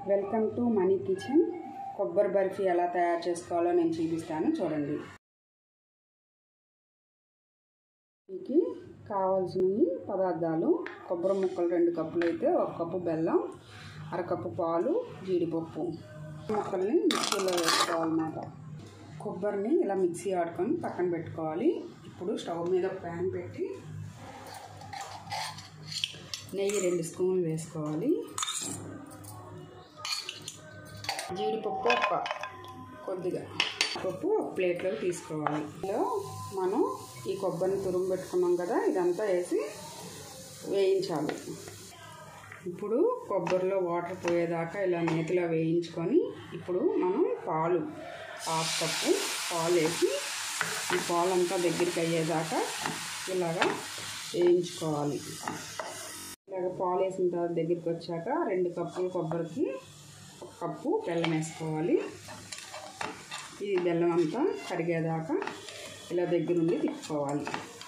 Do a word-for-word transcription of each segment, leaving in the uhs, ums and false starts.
Welcome to money kitchen. కొబ్బరి బర్ఫీ ఎలా తయారు చేసుకోవాలో నేను చూపిస్తాను, చూడండి. దీనికి కావాల్సినవి పదార్థాలు: కొబ్బరి ముక్కలు రెండు కప్పులు అయితే ఒక కప్పు బెల్లం, అరకప్పు పాలు, జీడిపప్పు. ముక్కల్ని మిక్సీలో వేసుకోవాలన్నమాట. కొబ్బరిని ఇలా మిక్సీ ఆడుకొని పక్కన పెట్టుకోవాలి. ఇప్పుడు స్టవ్ మీద ప్యాన్ పెట్టి నెయ్యి రెండు స్పూన్లు వేసుకోవాలి. జీడిపప్పు ఒక కొద్దిగా పప్పు ఒక ప్లేట్లోకి తీసుకోవాలి. ఇందులో మనం ఈ కొబ్బరిని తురుము పెట్టుకున్నాం కదా, ఇదంతా వేసి వేయించాలి. ఇప్పుడు కొబ్బరిలో వాటర్ పోయేదాకా ఇలా నేతిలో వేయించుకొని ఇప్పుడు మనం పాలు హాఫ్ కప్పు పాలు వేసి ఈ పాలంతా దగ్గరికి అయ్యేదాకా ఇలాగా వేయించుకోవాలి. ఇలాగ పాలు వేసిన తర్వాత దగ్గరికి వచ్చాక రెండు కప్పులు కొబ్బరికి ఒక కప్పు బెల్లం వేసుకోవాలి. ఈ బెల్లం అంతా కరిగేదాకా ఇలా దగ్గరుండి తిప్పుకోవాలి.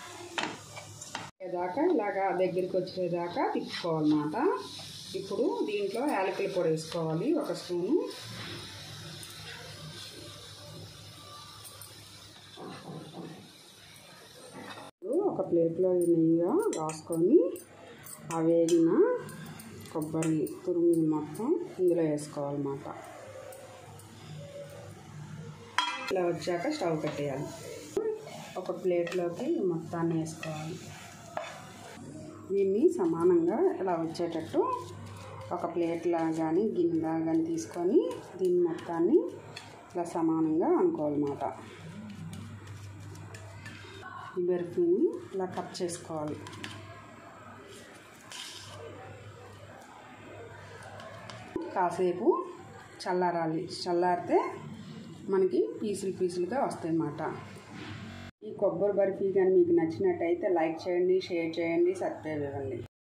దాకా ఇలాగా దగ్గరికి వచ్చేదాకా తిప్పుకోవాలన్నమాట. ఇప్పుడు దీంట్లో యాలకుల పొడి వేసుకోవాలి ఒక స్పూను. ఒక ప్లేట్లో నెయ్యిగా రాసుకొని ఆ వేగిన కొబ్బరి తురుము మొత్తం ఇందులో వేసుకోవాలన్నమాట. ఇలా వచ్చాక స్టవ్ కట్టేయాలి. ఒక ప్లేట్లోకి మొత్తాన్ని వేసుకోవాలి. దీన్ని సమానంగా ఇలా వచ్చేటట్టు ఒక ప్లేట్లా కానీ గిన్నెలా కానీ తీసుకొని దీన్ని మొత్తాన్ని ఇలా సమానంగా అనుకోవాలన్నమాట. ఈ బర్ఫీని ఇలా కట్ చేసుకోవాలి. కాసేపు చల్లారాలి. చల్లారితే మనకి పీసులు పీసులుగా వస్తాయి అన్నమాట. ఈ కొబ్బరి బర్ఫీ కానీ మీకు నచ్చినట్టయితే లైక్ చేయండి, షేర్ చేయండి, సబ్స్క్రైబ్ ఇవ్వండి.